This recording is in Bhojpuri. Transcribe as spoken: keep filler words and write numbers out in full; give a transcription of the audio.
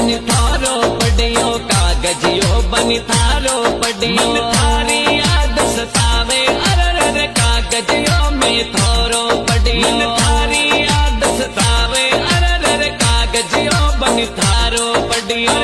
बनी थारो पड़ियो कागजियो बनी थारो पड़ियो थारी याद सतावे अरे कागजियो में थारो पड़ियो थारी याद सतावे अरे कागजियो बनी थारो पड़ियो।